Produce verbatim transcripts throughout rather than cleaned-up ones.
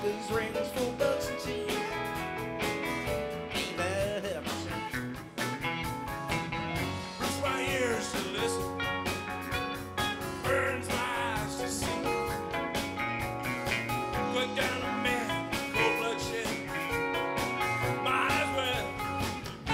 his rings for books and cheese. Ain't that heaven sent? Hurts my ears to listen, burns my eyes to see. Put down a man, cold bloodshed, might as well be.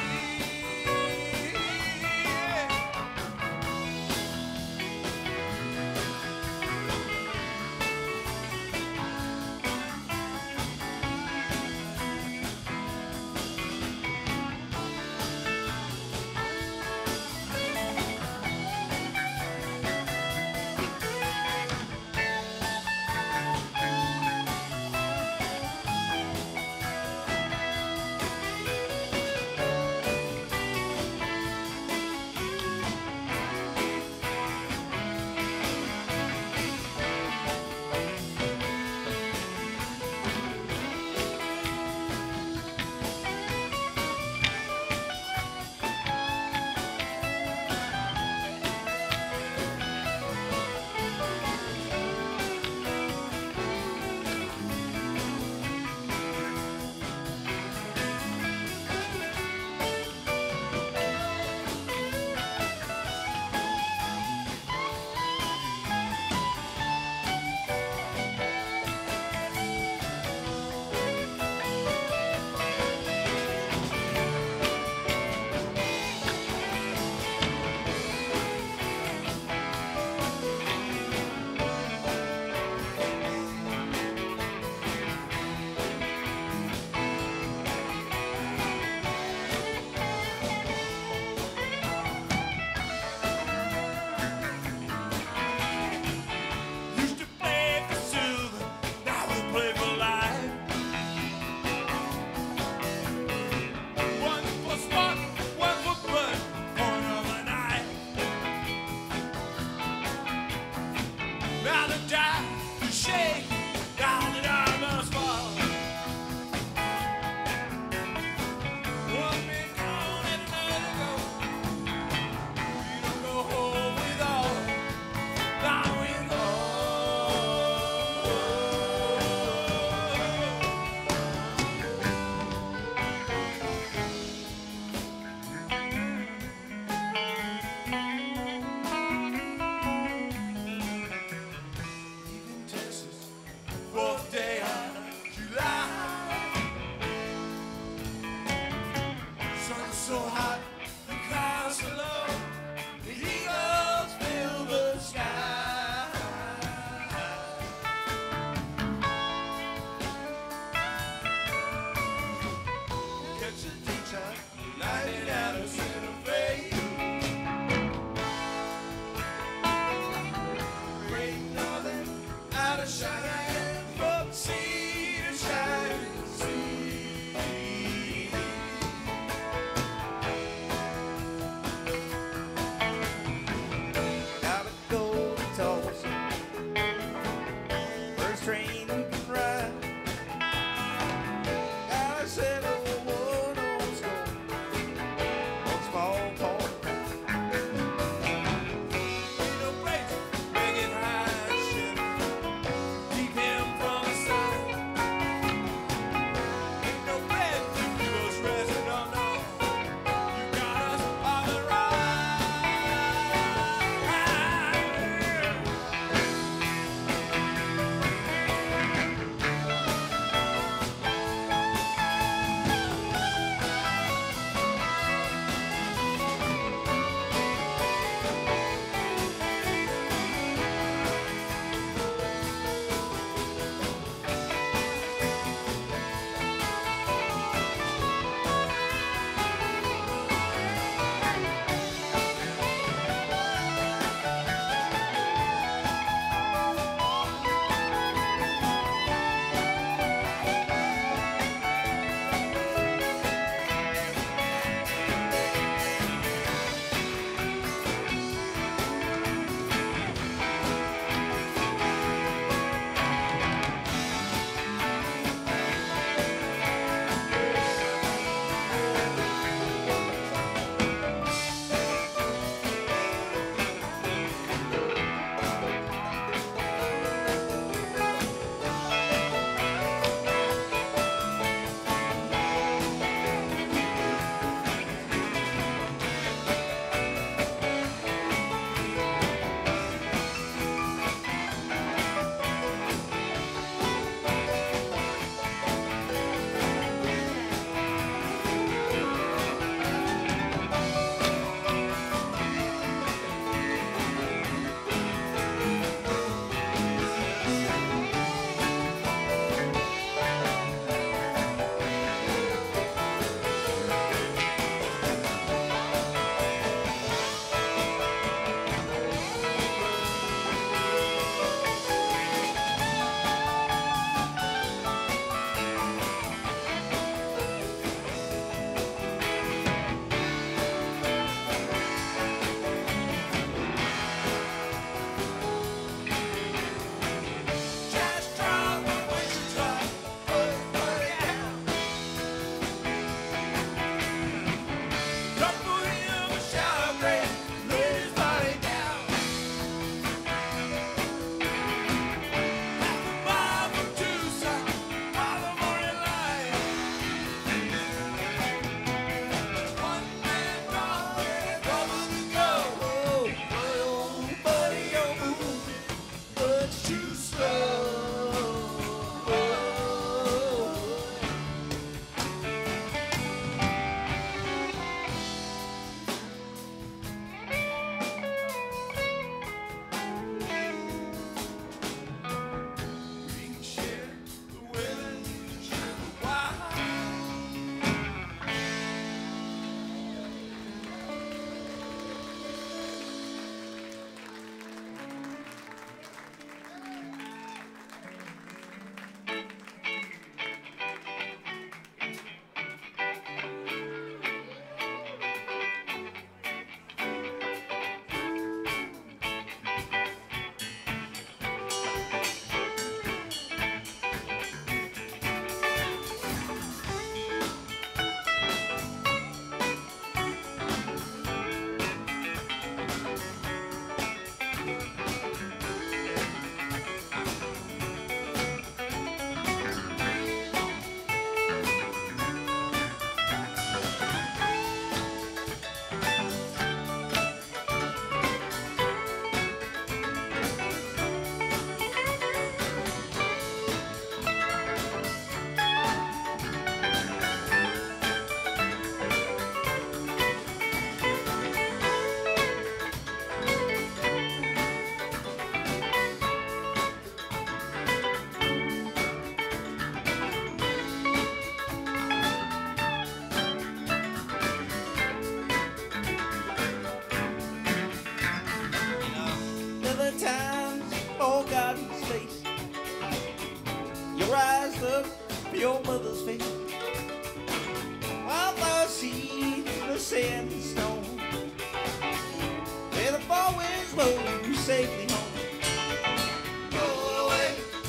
up your mother's face. While the seeds are set in stone, let the fall winds blow you safely home. Roll away.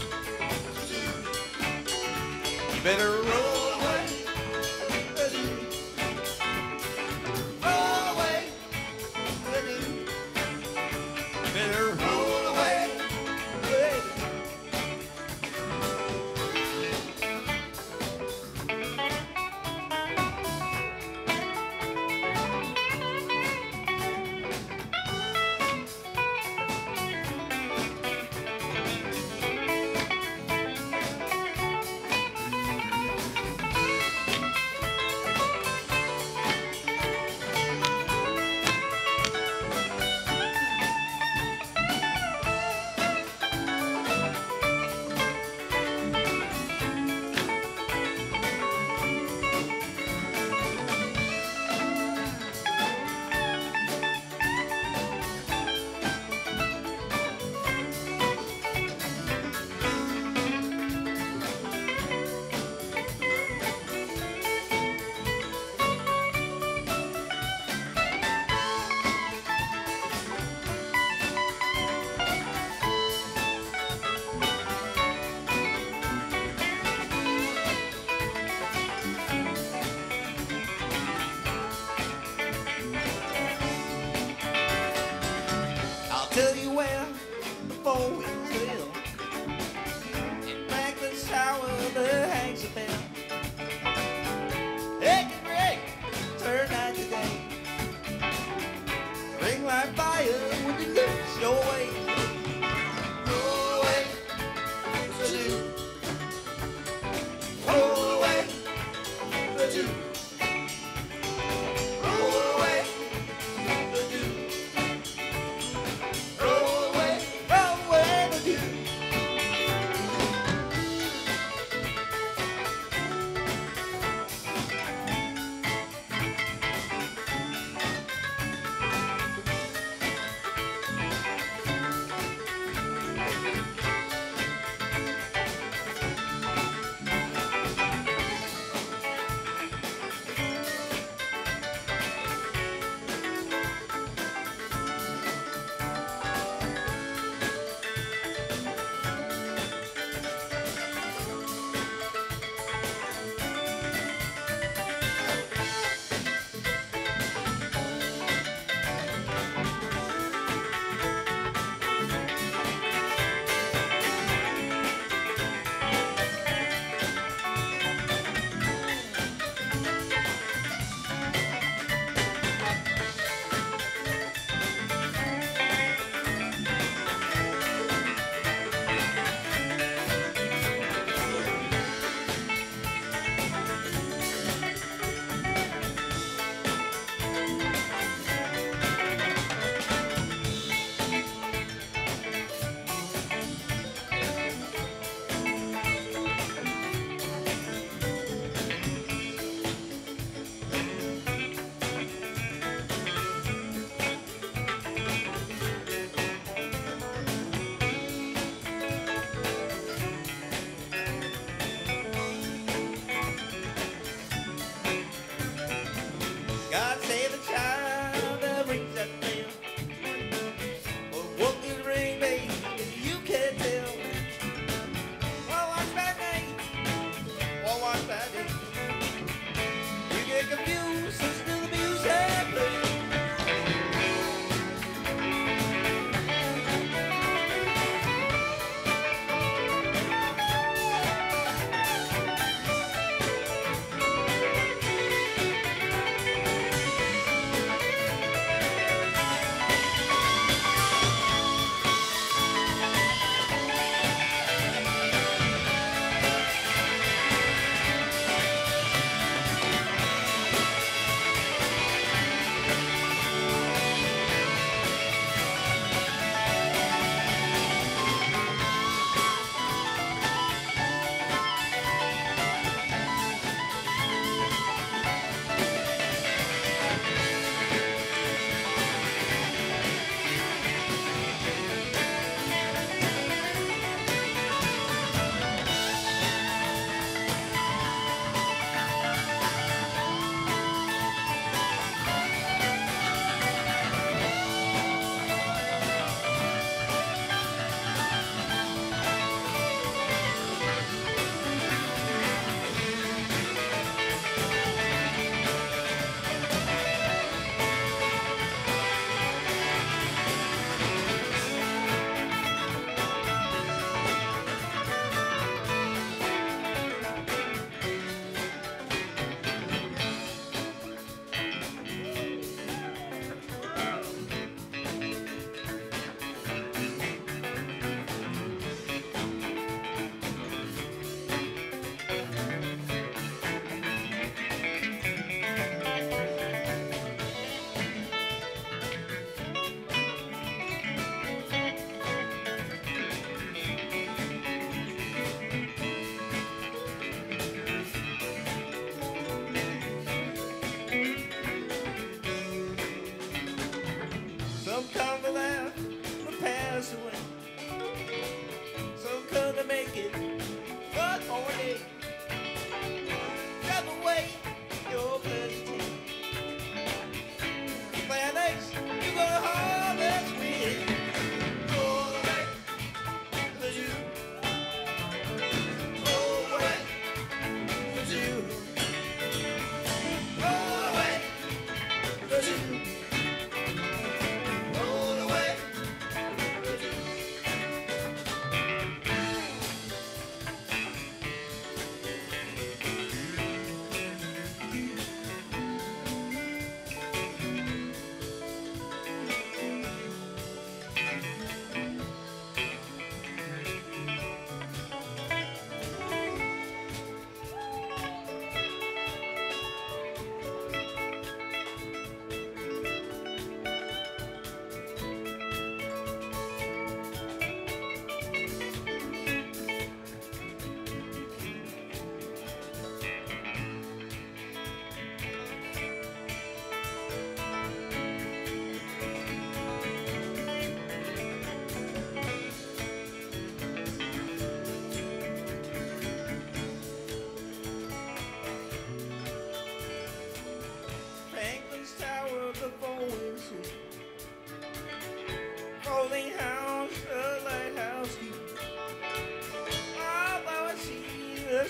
You better roll away. Roll away. Better roll away.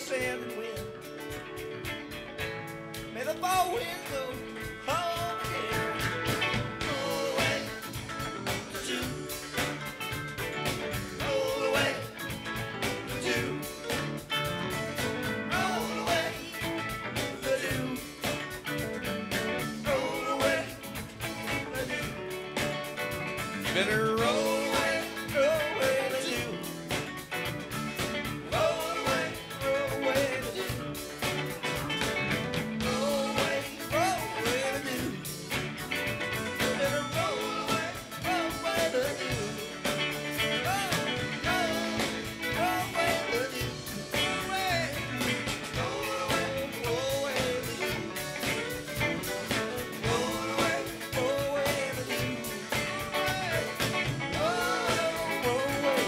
sand and wind. May the fall winds blow home again. Roll away the dew. Roll away the dew. Roll away the dew. Roll away the dew. Better roll away, roll away the dew. Roll away, roll away the dew. Roll away, roll away the dew. Better roll away, roll away the dew. Roll, roll, roll away the dew. Roll away, roll away, roll away the dew. Roll away, roll away the dew. Roll, roll away.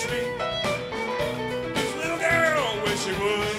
touch me. This little girl wish she would.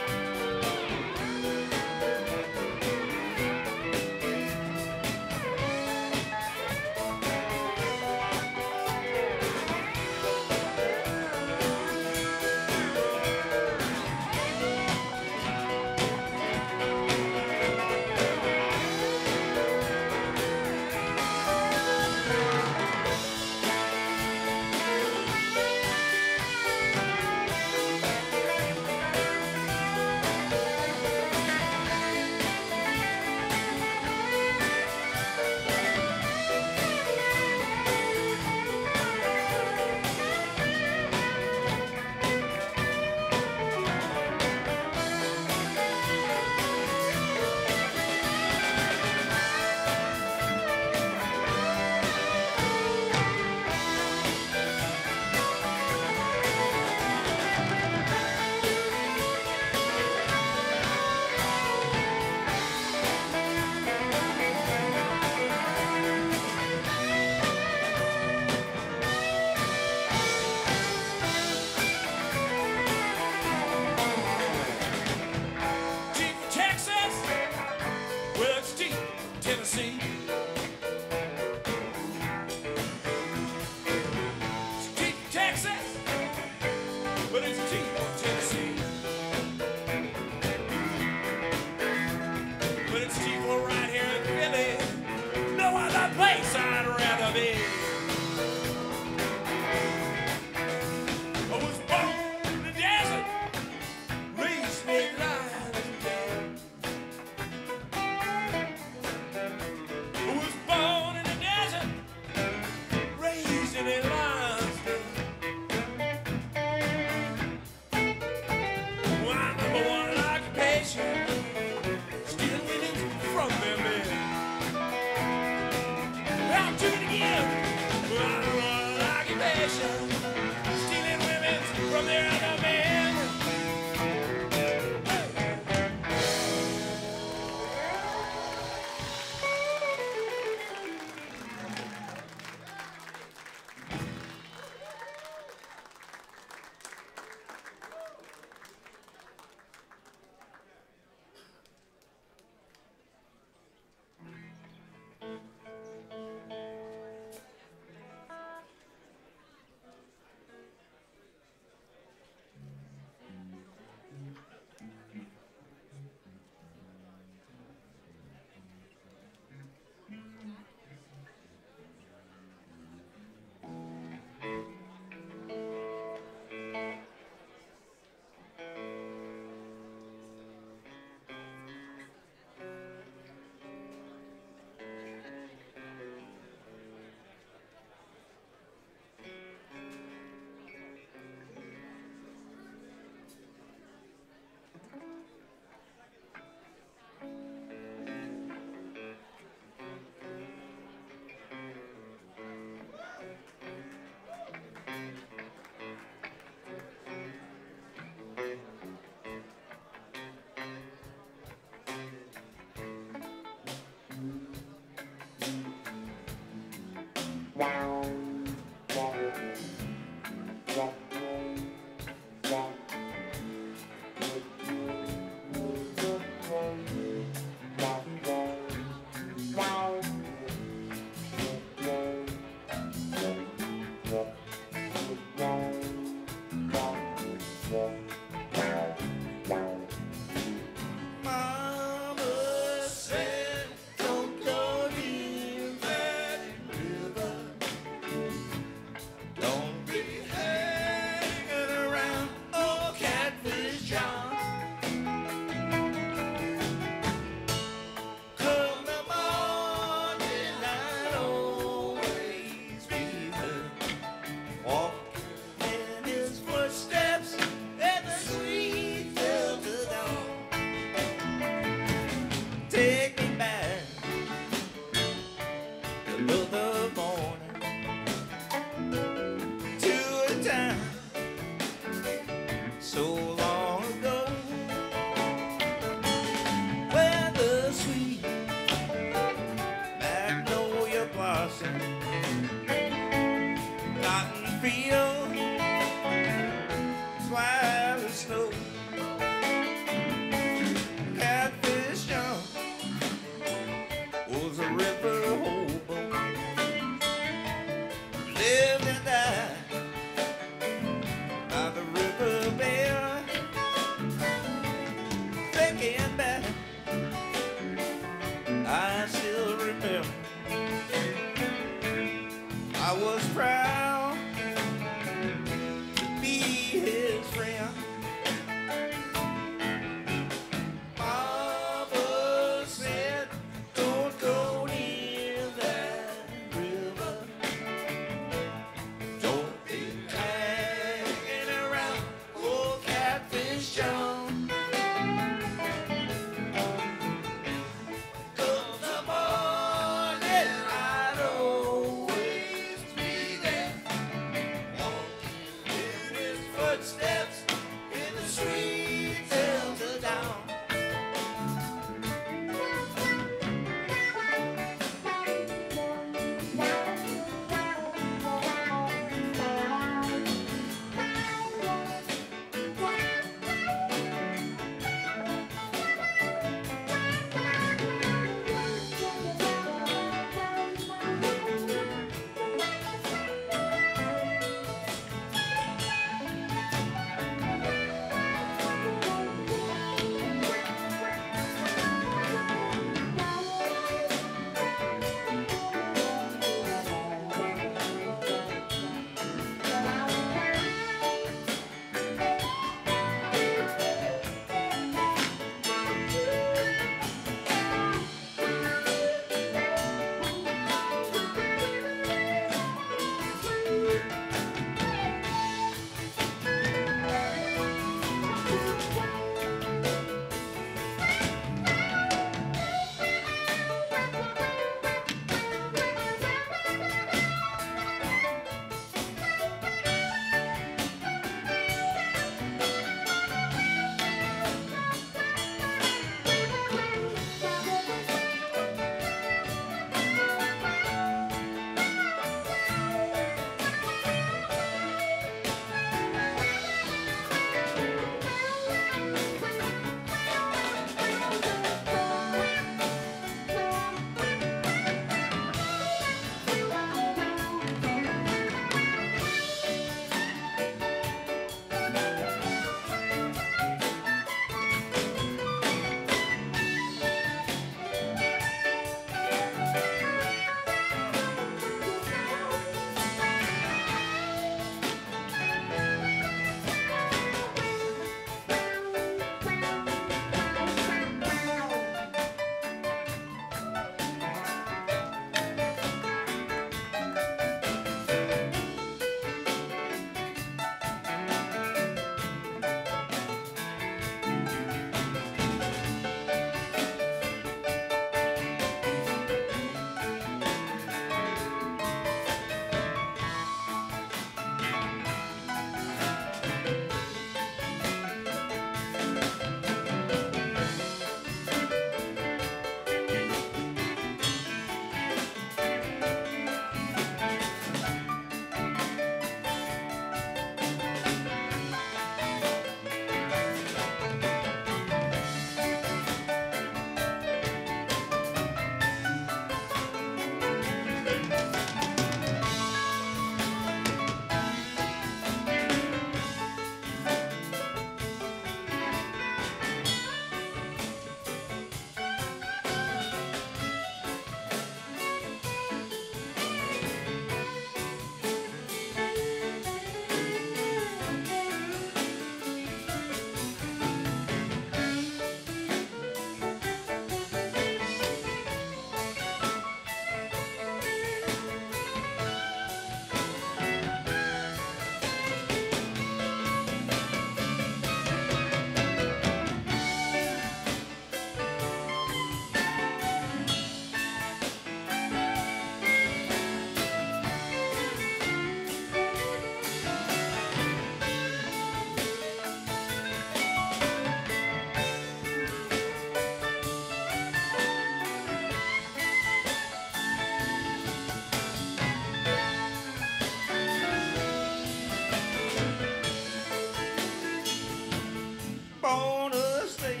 corner state,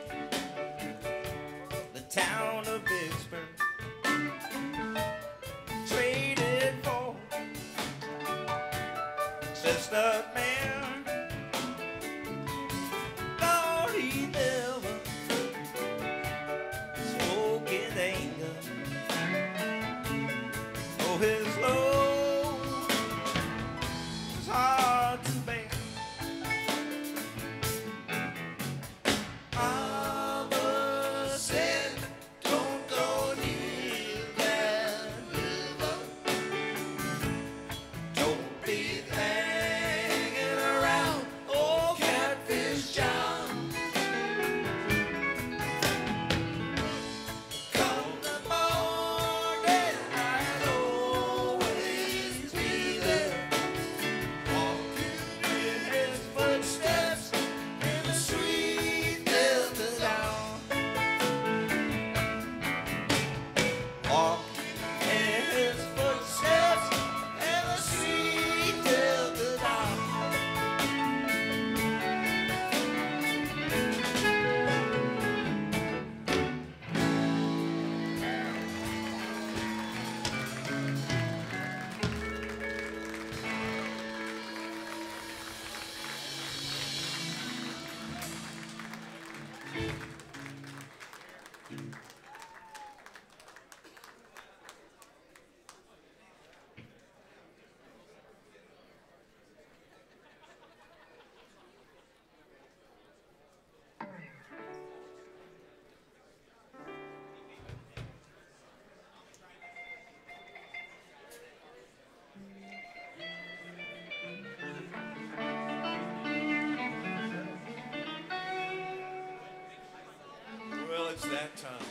the town of Vicksburg, traded for chestnut man. Thought he never spoke in anger. Oh, his load was hard to bear. Mama said, don't go near that river. Don't be hanging around old Catfish John. Come the morning, I'll always be there, walking in his footsteps in the sweet Delta Down. Walking in his footsteps in the sweet Delta Down. Well, it's that time.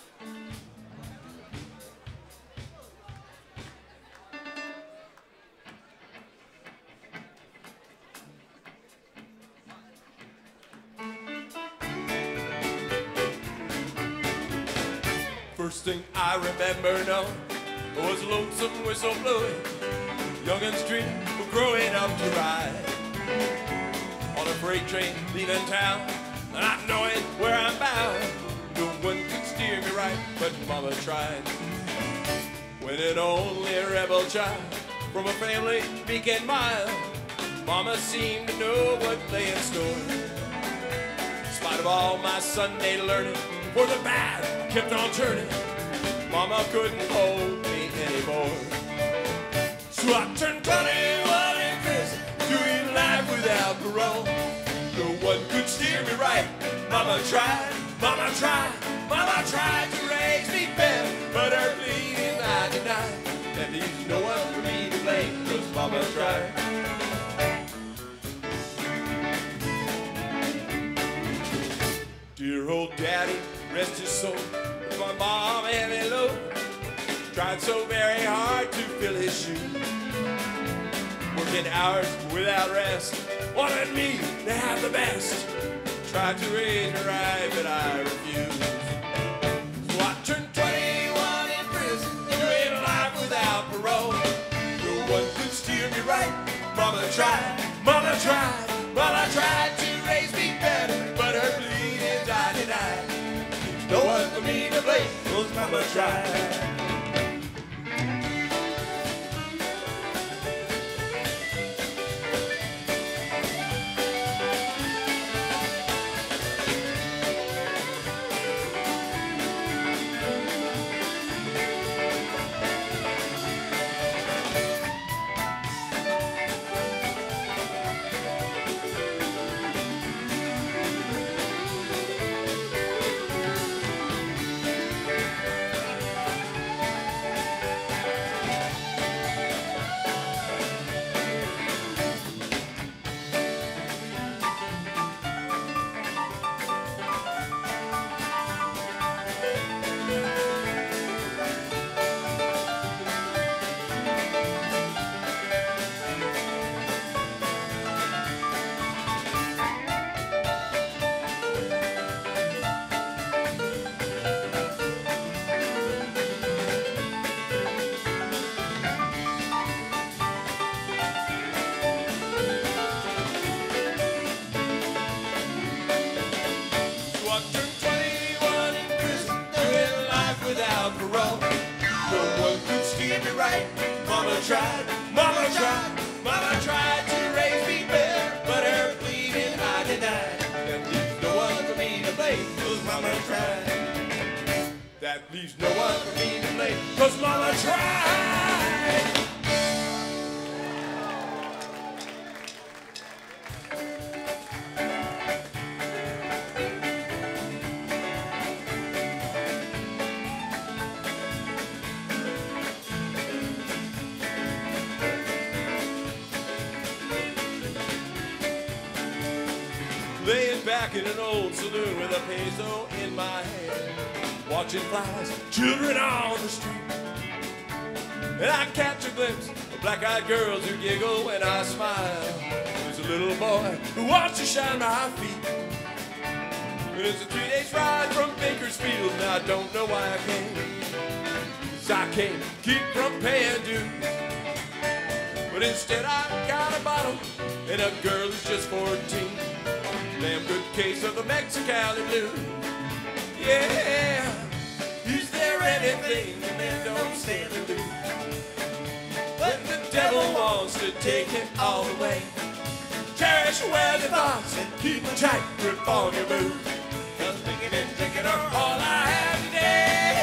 First thing I remember knowing was lonesome whistle blowing. Young'uns dream of growing up to ride on a freight train leaving town, not knowing where I'm bound. No one could steer me right, but Mama tried. When an only rebel child from a family meek and mild, Mama seemed to know what lay in store. In spite of all my Sunday learning, for the bad kept on turning, Mama couldn't hold me anymore. So I turned twenty-one in prison, doing life without parole. No one could steer me right. Mama tried, Mama tried, Mama tried to raise me better, but her bleeding I denied. That leaves no one for me to blame, 'cause Mama tried. Dear old daddy, rest his soul, my mom heavy load, tried so very hard to fill his shoes, working hours without rest, wanted me to have the best, tried to raise me right, but I refused. So I turned twenty-one in prison, doing life without parole. No one could steer me right. Mama tried, Mama tried, Mama tried to raise me better, but her bleeding I denied. No one for me to blame, 'cause Mama tried. tried, mama tried, mama tried to raise me better, but her pleading I denied. That leaves no one for me to blame, cause mama tried. That leaves no one for me to blame, cause mama tried. Laying back in an old saloon with a peso in my hand, watching flies, children on the street. And I catch a glimpse of black-eyed girls who giggle when I smile. There's a little boy who wants to shine my feet. And it's a three-days ride from Bakersfield, and I don't know why I came. 'Cause I can't keep from paying dues. But instead I got a bottle, and a girl who's just fourteen. Damn good case of the Mexicali blues. Yeah, is there anything the men don't stand to do? When the devil wants to take it all away, cherish well your thoughts and keep a tight grip on your moves. 'Cause thinking and thinking are all I have today.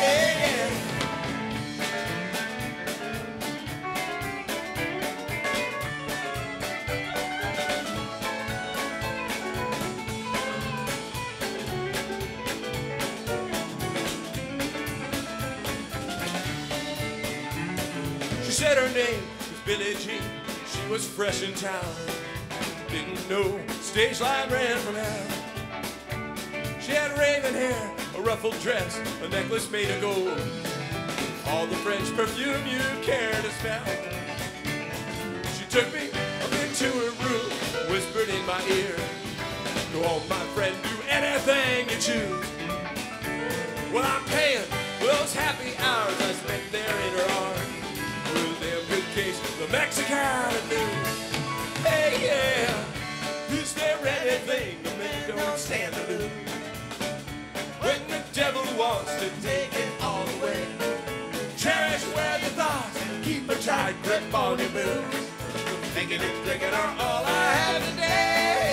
She said her name was Billie Jean. She was fresh in town. Didn't know stage line ran from hell. She had raven hair, a ruffled dress, a necklace made of gold, all the French perfume you care to smell. She took me up into her room, whispered in my ear, "Go on, my friend, do anything you choose." Well, I'm paying for those happy hours I spent there in her arms. Well, damn good case, the Mexicali blues. Hey, yeah, is there anything the men don't stand to lose? When the devil wants to take it all away, cherish where your thoughts and keep a tight grip on your moves. Thinking and thinking are all I have today.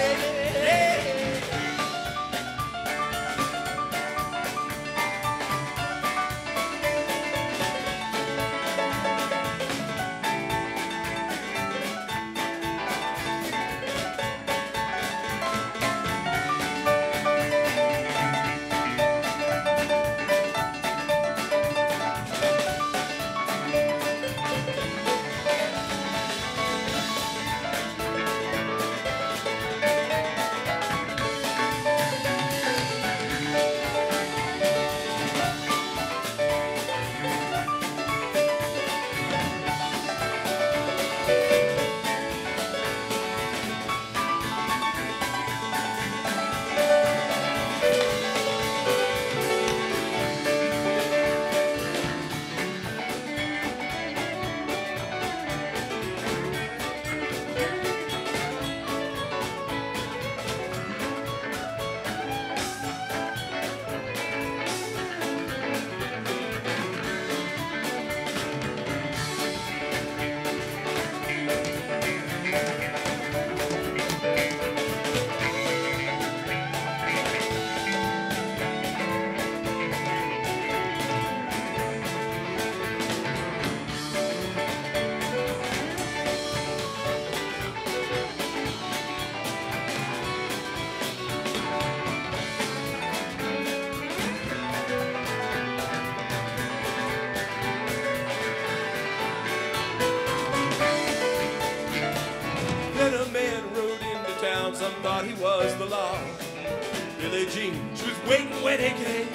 Some thought he was the law. Billie Jean, she was waiting when he came.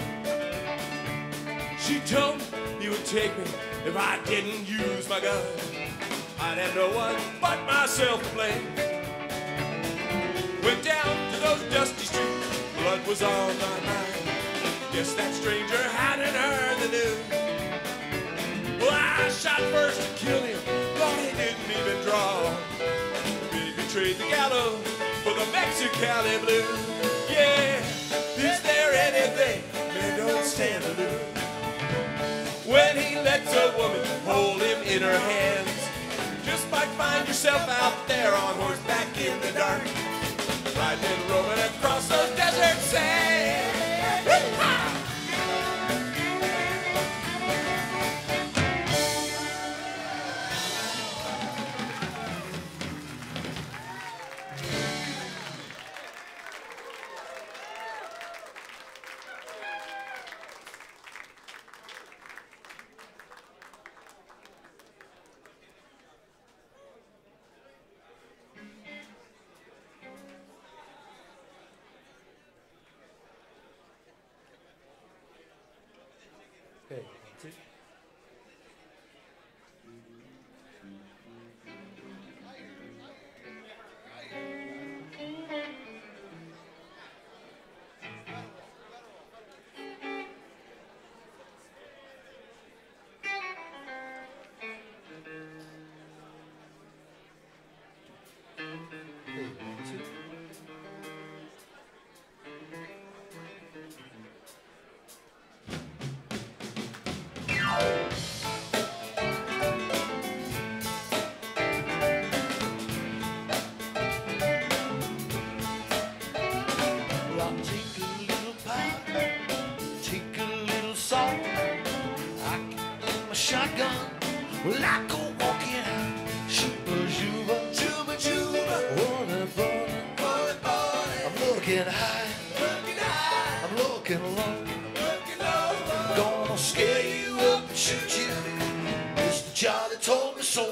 She told me he would take me if I didn't use my gun. I'd have no one but myself to blame. Went down to those dusty streets, blood was on my mind. Guess that stranger hadn't heard the news. Well, I shot first to kill him, thought he didn't even draw. He betrayed the gallows for the Mexicali blues. Yeah, is there anything men don't stand to lose? When he lets a woman hold him in her hands might find yourself out there on horseback in the dark, riding and rolling across those desert sands. Okay, two. Well, I go walking out, shooba, shooba, shooba, shooba, wanna, wanna, wanna, wanna. I'm looking high, looking high, I'm looking low, looking low. Gonna scare you up and shoot you, Mister Charlie told me so.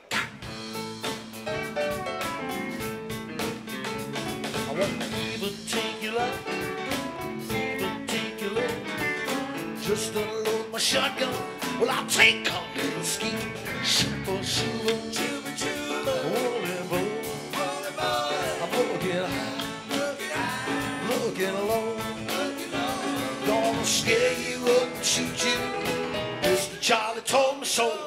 I won't even take your life, even take your leg, just unload my shotgun. Well, I'll take a little ski, shooba, shooba, shooba, shooba, rolling boy, rolling boy. I'm looking high, looking high, looking low, looking low. Gonna scare you up and shoot you, Mister Charlie told me so.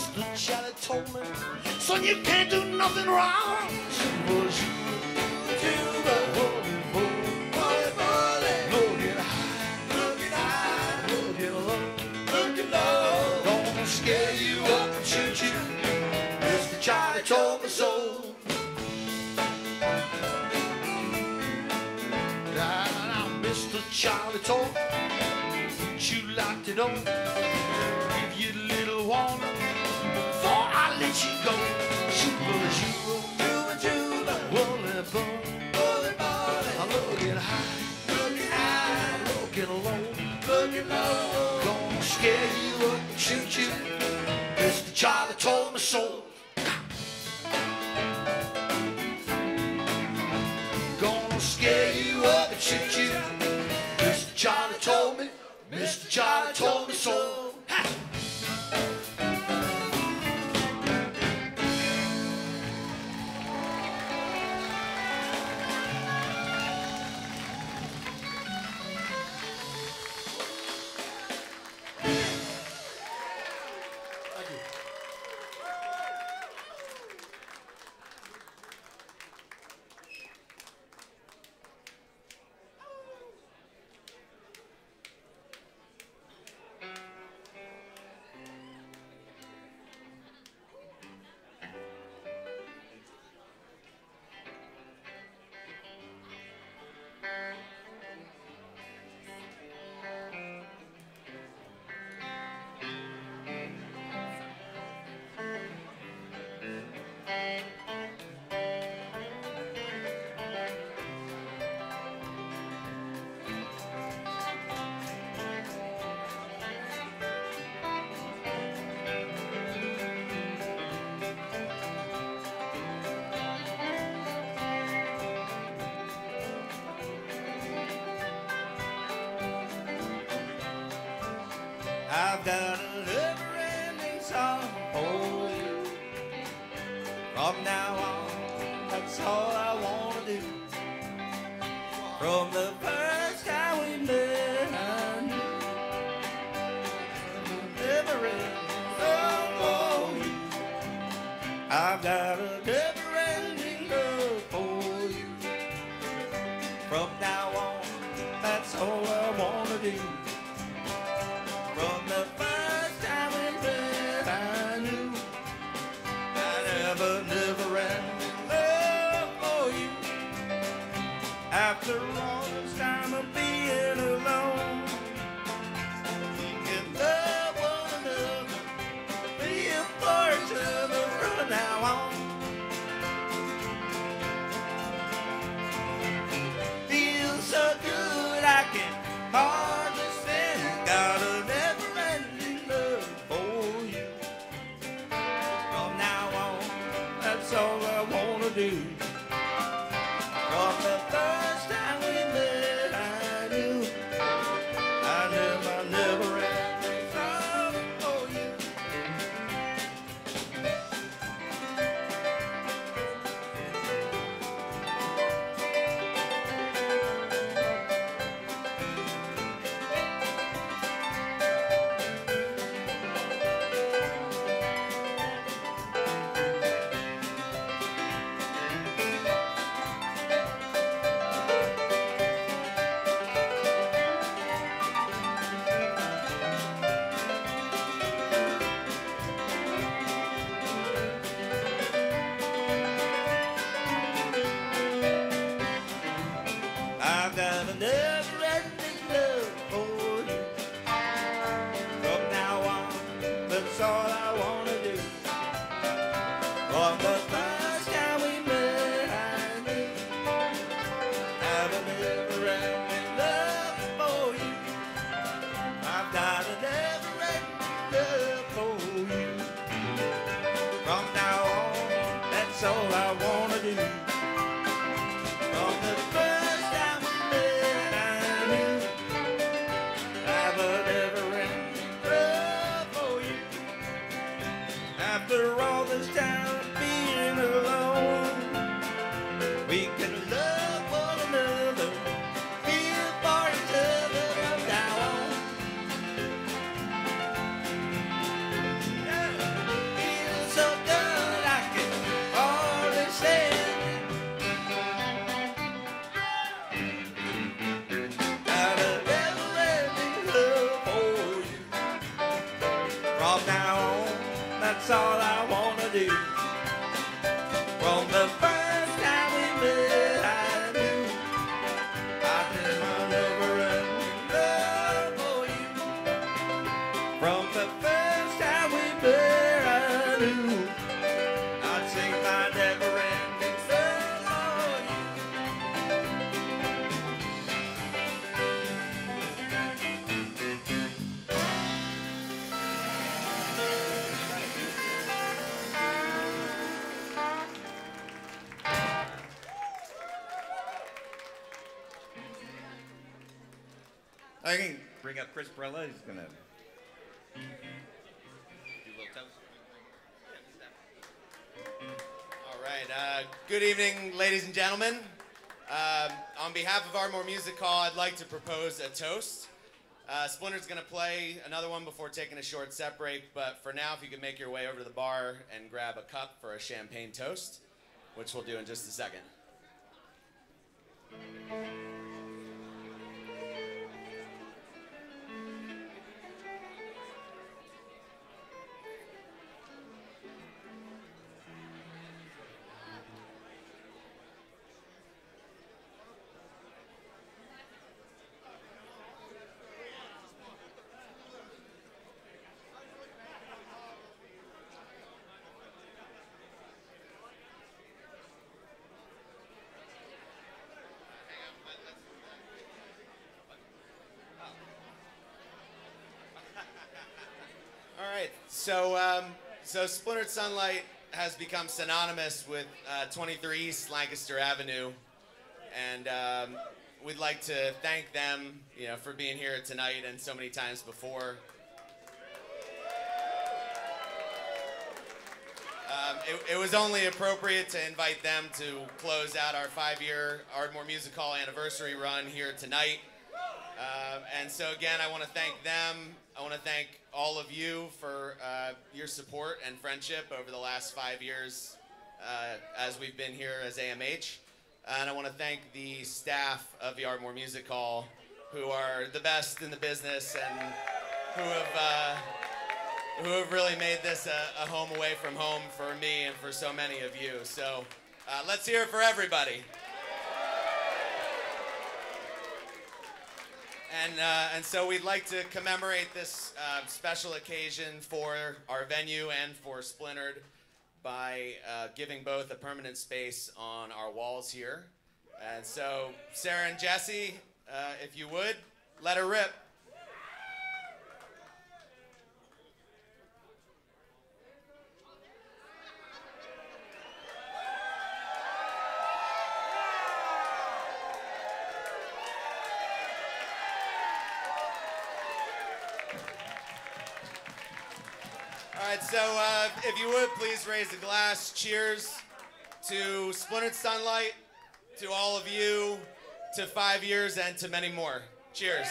Mister Charlie told me, son, you can't do nothing wrong. Super, super, super, holy, holy, holy, looking high, looking high, looking low, looking low. Gonna scare you up and shoot you. Mister Charlie told me so. Mister Charlie told me, you like to know, give you a little warning before I let you go. Shooba, shooba, shooba, shooba, woolly bum, woolly body. I'm looking high, looking high, looking low, looking low. Gonna scare you up and shoot you. Mister Charlie told me so. Gonna scare you up and shoot you. Mister Charlie told me, Mister Charlie told me so. Ha! I've got a never-ending song for you. From now on, that's all I want to do. From the first time we met, I knew a never-ending song for you. I've got a never-ending love for you. From now on, that's all I want to do. From the first time we met, I knew I'd have a never-ending love for you. After all this time of being alone, we can love one another, feel for each other from now on. Feels so good I can hardly stand. Got a never-ending love for you. From now on, that's all I wanna do. From the first time we met, I knew I'd have my never-ending love for you. I've got a never-ending love for you. From now on, that's all I wanna do. From the first time we met, I knew I've a never-ending love for you. I've got a never-ending love for you. From now on, that's all I wanna do. From the first time we met, I knew I've a never-ending love for you. After all this time of being alone, we can love one another, feel for each other from now on. Yeah. I wanna do. From the first time we met, I knew I did my never-ending love for you. From the first time we met, I knew I'd take my never-ending love for you. I can bring up Chris Brella. He's gonna do a little toast. All right. Uh, good evening, ladies and gentlemen. Um, on behalf of Ardmore Music Hall, I'd like to propose a toast. Uh, Splinter's going to play another one before taking a short set break, but for now, if you could make your way over to the bar and grab a cup for a champagne toast, which we'll do in just a second. All right, so um, so Splintered Sunlight has become synonymous with uh, twenty-three East Lancaster Avenue, and um, we'd like to thank them, you know, for being here tonight and so many times before. Um, it, it was only appropriate to invite them to close out our five-year Ardmore Music Hall anniversary run here tonight. Uh, and so again, I want to thank them. I want to thank all of you for uh, your support and friendship over the last five years uh, as we've been here as A M H. And I want to thank the staff of the Ardmore Music Hall, who are the best in the business and who have uh, who have really made this a, a home away from home for me and for so many of you. So uh, let's hear it for everybody. And, uh, and so we'd like to commemorate this uh, special occasion for our venue and for Splintered by uh, giving both a permanent space on our walls here. And so, Sarah and Jesse, uh, if you would, let her rip. All right, so uh, if you would, please raise a glass. Cheers to Splintered Sunlight, to all of you, to five years, and to many more. Cheers.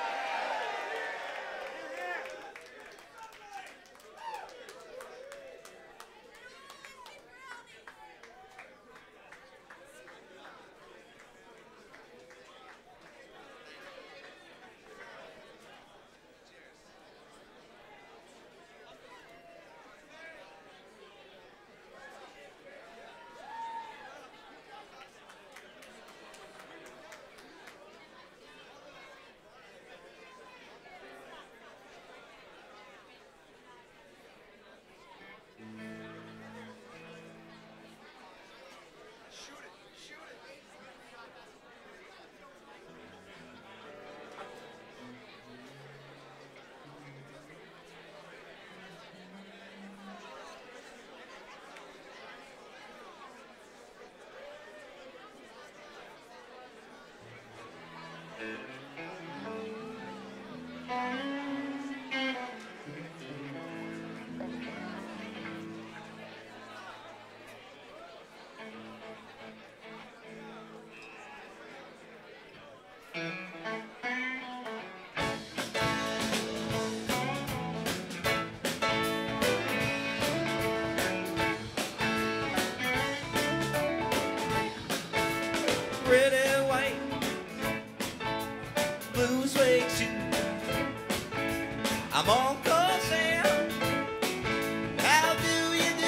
Pretty white blue suede shoes. I'm on call, Sam. How do you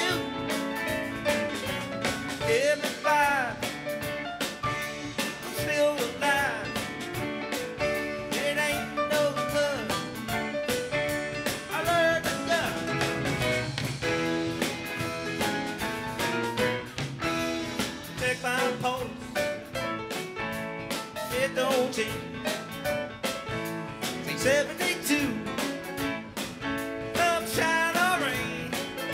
fourteen, seventy-two, sunshine or rain,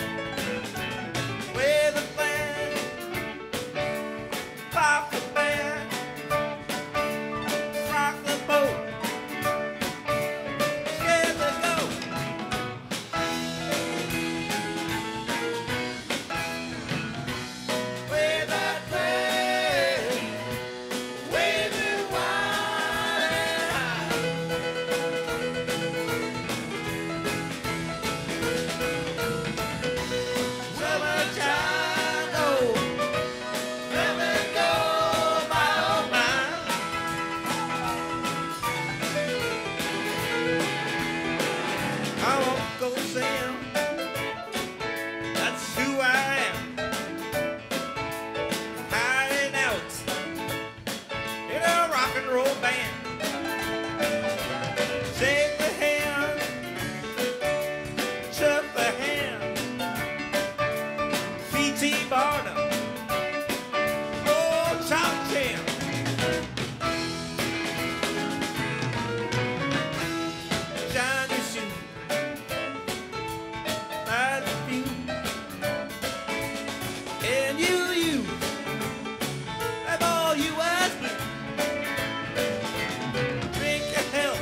weather plan, pop the band, rock the boat, scared to go. Weather plan, waving wide and high. Summertime, oh, let me go, my oh my. I won't go Sam, that's who I am. Hiding out in a rock and roll band. Shake the hand, shake the hand. P T Barnum, oh, Chop Champ. Shine your shoes, light the fuse, and you, you, have all you ask me. Drink your health,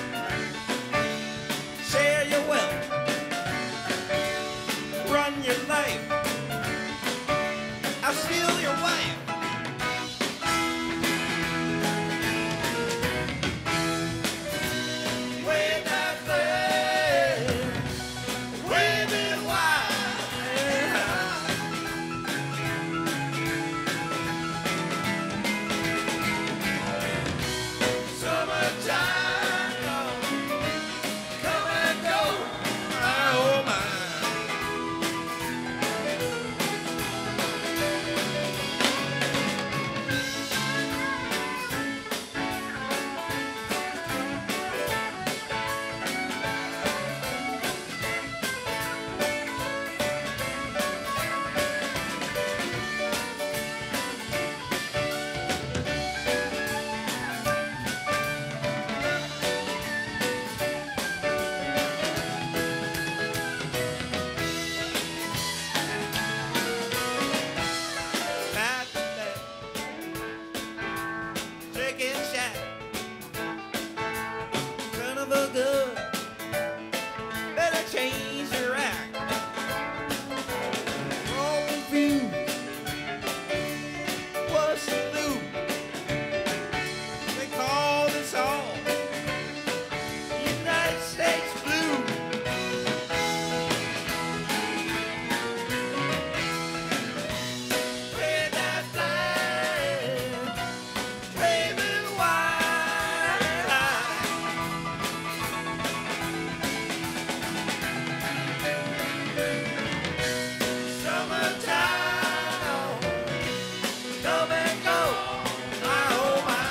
share your wealth, run your life. I'll steal your wife. Wave that flag, wave it wide and high. Summertime, come and go, my oh my. Back to back, drinking shot, son of a gun, better change your act. All confused, what's the news? They call this all United States Blues. Red that flag, waving wide and high. Summertime, come and go, my oh my.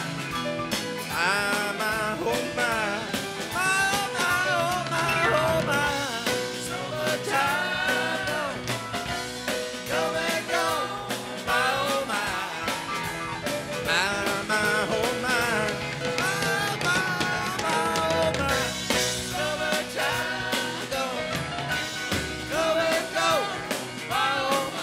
My, my, oh my. My, oh my, oh my, oh my. Summertime, come and go, my oh my. My, my, oh my. My, my, my, oh my. Summertime, come and go, my oh my.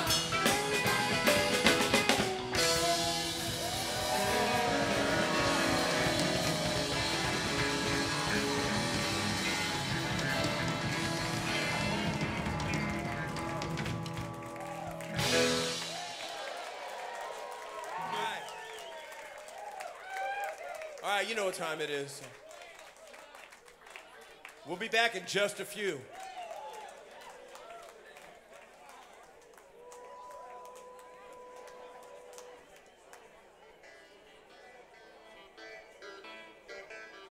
All right. All right, you know what time it is. We'll be back in just a few.